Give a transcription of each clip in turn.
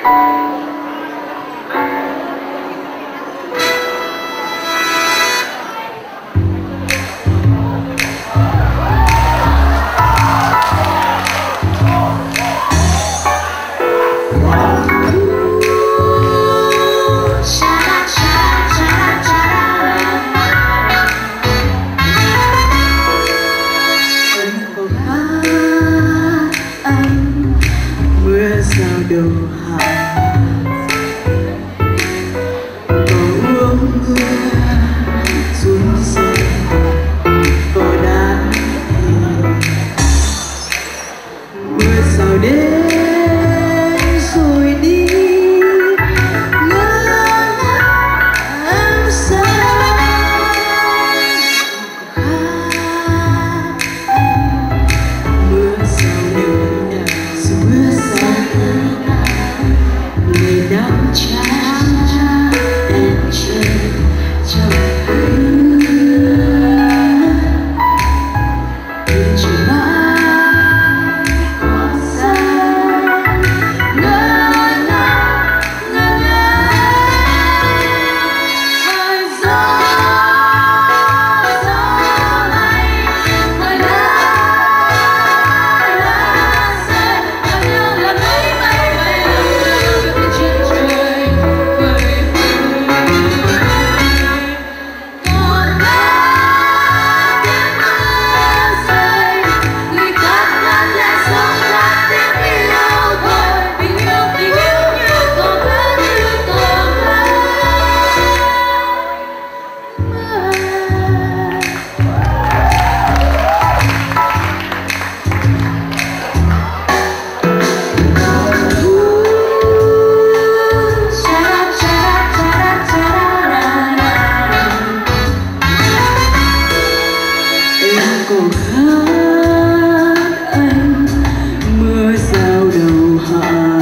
đầu hạ có uống mưa xuống sông có đá mưa sao đến rồi đi ngỡ ngàng xa mưa sao nở mưa sao người đắm chán em chơi trong hương chỉ mãi có gian ngỡ ngàng ngỡ ngàng hỏi gió bay hỏi lá rơi theo nhau là mấy bay bay trên trời vời còn ba tiếng mưa rơi người ta ngăn lại sông ra tiếng yêu thôi tình yêu như còn lớn như còn em còn hát anh mưa rào đầu hạ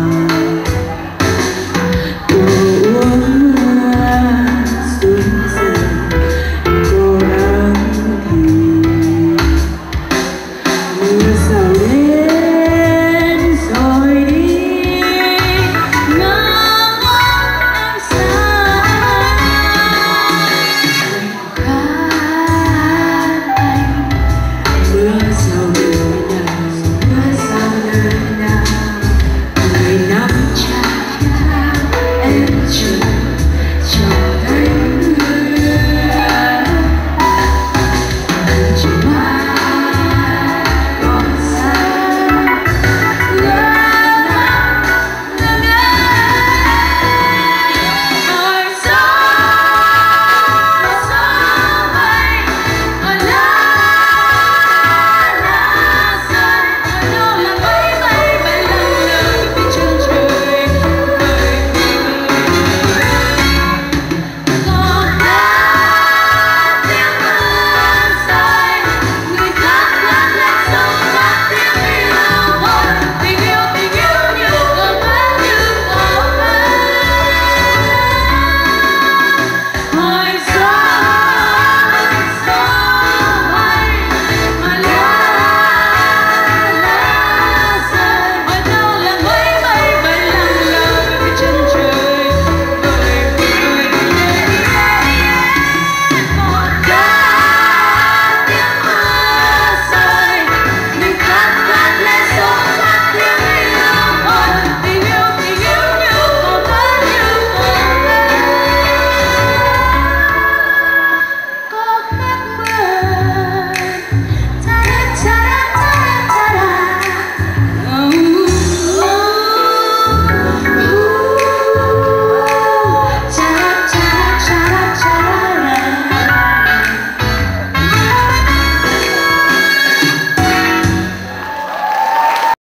cô uống mưa xuống dần cô đắng thì mưa